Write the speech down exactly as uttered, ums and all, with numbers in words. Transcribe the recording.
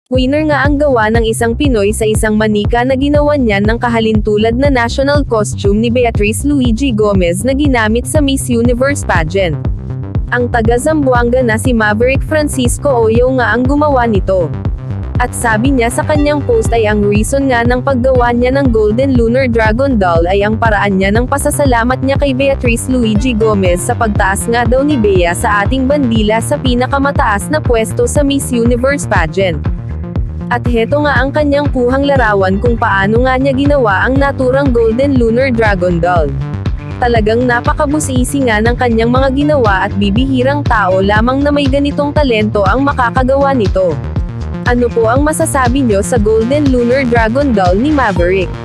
Winner nga ang gawa ng isang Pinoy sa isang manika na ginawa niyan ng kahalintulad na national costume ni Beatrice Luigi Gomez na ginamit sa Miss Universe pageant. Ang taga Zamboanga na si Maverick Francisco Oyo nga ang gumawa nito. At sabi niya sa kanyang post ay ang reason nga ng paggawa niya ng Golden Lunar Dragon Doll ay ang paraan niya ng pasasalamat niya kay Beatrice Luigi Gomez sa pagtaas nga daw ni Bea sa ating bandila sa pinakamataas na pwesto sa Miss Universe pageant. At heto nga ang kanyang kuhang larawan kung paano nga niya ginawa ang naturang Golden Lunar Dragon Doll. Talagang napakabusisi nga ng kanyang mga ginawa at bibihirang tao lamang na may ganitong talento ang makakagawa nito. Ano po ang masasabi nyo sa Golden Lunar Dragon Doll ni Maverick?